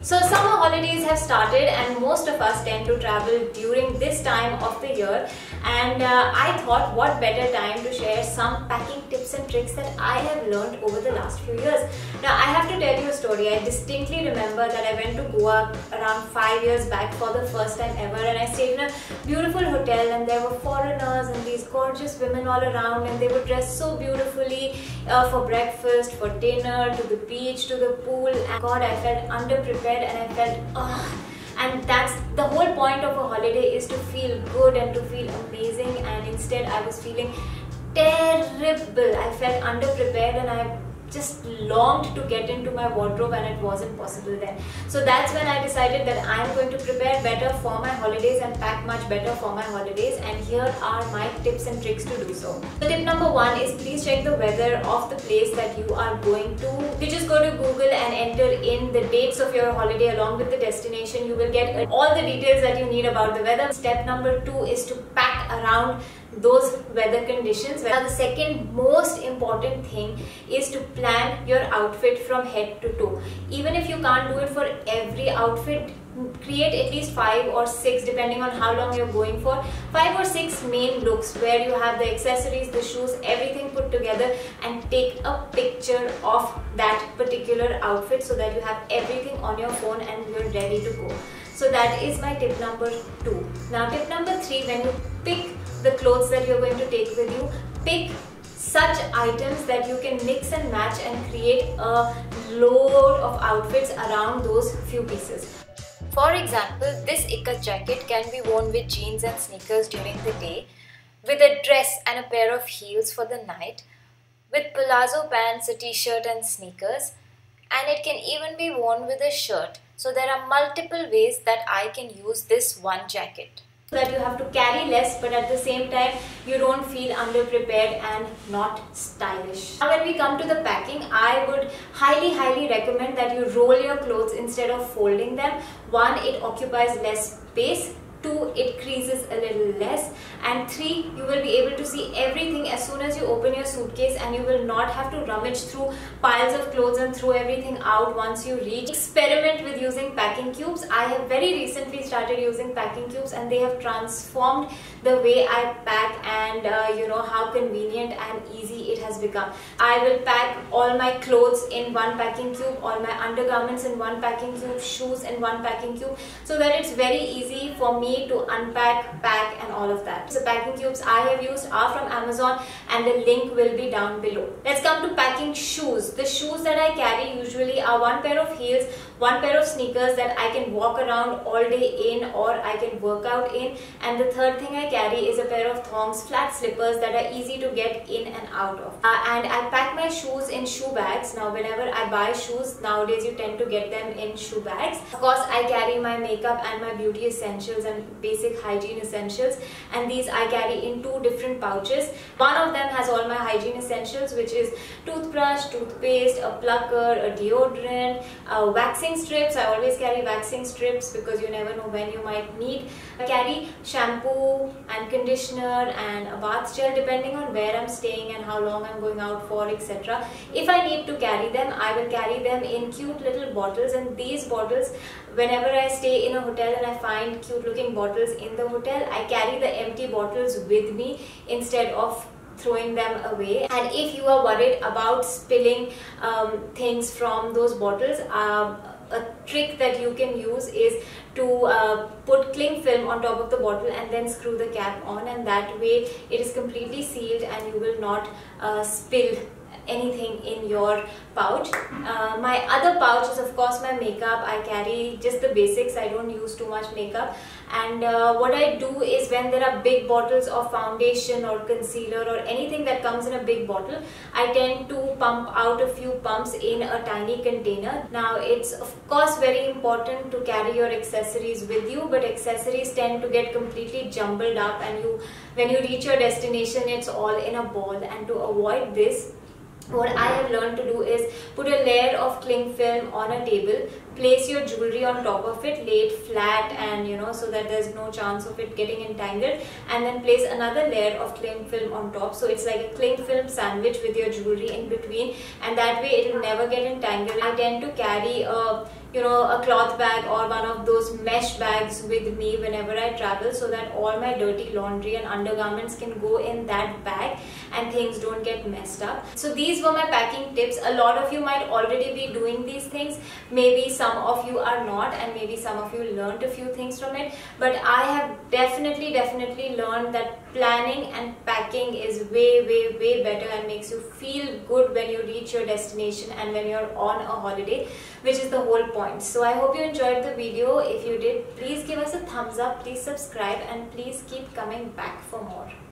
So summer holidays have started and most of us tend to travel during this time of the year, and I thought what better time to share some packing tips and tricks that I have learned over the last few years. Now I have to tell you a story. I distinctly remember that I went to Goa around 5 years back for the first time ever, and I stayed in a beautiful hotel and there were foreigners and these gorgeous women all around, and they were dressed so beautifully for breakfast, for dinner, to the beach, to the pool, and God, I felt underprepared and I felt and that's the whole point of a holiday, is to feel good and to feel amazing, and instead I was feeling terrible. I felt underprepared and I just longed to get into my wardrobe, and it wasn't possible then. So that's when I decided that I'm going to prepare better for my holidays and pack much better for my holidays, and here are my tips and tricks to do so. So tip number 1 is please check the weather of the place that you are going to. You just go to Google and enter in the dates of your holiday along with the destination. You will get all the details that you need about the weather. Step number 2 is to pack around those weather conditions. Now the second most important thing is to plan your outfit from head to toe. Even if you can't do it for every outfit, create at least 5 or 6, depending on how long you're going for, 5 or 6 main looks where you have the accessories, the shoes, everything put together, and take a picture of that particular outfit so that you have everything on your phone and you're ready to go. So that is my tip number 2. Now tip number 3, when you pick the clothes that you're going to take with you, pick such items that you can mix and match and create a load of outfits around those few pieces. For example, this ikat jacket can be worn with jeans and sneakers during the day, with a dress and a pair of heels for the night, with palazzo pants, a t-shirt and sneakers, and it can even be worn with a shirt. So there are multiple ways that I can use this one jacket. So that you have to carry less, but at the same time you don't feel underprepared and not stylish. Now when we come to the packing, I would highly recommend that you roll your clothes instead of folding them. 1, it occupies less space. 2, it creases a little less, and 3, you will be able to see everything as soon as you open your suitcase, and you will not have to rummage through piles of clothes and throw everything out once you reach. Experiment with using packing cubes. I have very recently started using packing cubes, and they have transformed the way I pack, and you know how convenient and easy it has become. I will pack all my clothes in one packing cube, all my undergarments in one packing cube, shoes in one packing cube, so that it's very easy for me to unpack, pack and all of that. So packing cubes I have used are from Amazon, and the link will be down below. Let's come to packing shoes. The shoes that I carry usually are 1 pair of heels, 1 pair of sneakers that I can walk around all day in or I can work out in, and the third thing I carry is a pair of thongs, flat slippers that are easy to get in and out of. And I pack my shoes in shoe bags. Now whenever I buy shoes nowadays, you tend to get them in shoe bags. Of course I carry my makeup and my beauty essentials and basic hygiene essentials, and these I carry in 2 different pouches. One of them has all my hygiene essentials, which is toothbrush, toothpaste, a plucker, a deodorant, waxing strips. I always carry waxing strips because you never know when you might need. I carry shampoo and conditioner and a bath gel depending on where I'm staying and how long I'm going out for, etc. If I need to carry them, I will carry them in cute little bottles, and these bottles, whenever I stay in a hotel and I find cute looking bottles in the hotel, I carry the empty bottles with me instead of throwing them away. And if you are worried about spilling things from those bottles, a trick that you can use is to put cling film on top of the bottle and then screw the cap on, and that way it is completely sealed and you will not spill anything in your pouch. My other pouch is of course my makeup. I carry just the basics. I don't use too much makeup, and what I do is when there are big bottles of foundation or concealer or anything that comes in a big bottle, I tend to pump out a few pumps in a tiny container. Now it's of course very important to carry your accessories with you, but accessories tend to get completely jumbled up, and when you reach your destination it's all in a ball. And to avoid this, what I have learned to do is put a layer of cling film on a table, place your jewelry on top of it, lay it flat, and so that there's no chance of it getting entangled, and then place another layer of cling film on top, so it's like a cling film sandwich with your jewelry in between, and that way it will never get entangled. I tend to carry a cloth bag or one of those mesh bags with me whenever I travel, so that all my dirty laundry and undergarments can go in that bag and things don't get messed up. So these were my packing tips. A lot of you might already be doing these things, maybe some of you are not, and maybe some of you learned a few things from it, but I have definitely learned that planning and packing is way better and makes you feel good when you reach your destination and when you're on a holiday, which is the whole point. So I hope you enjoyed the video. If you did, please give us a thumbs up, please subscribe, and please keep coming back for more.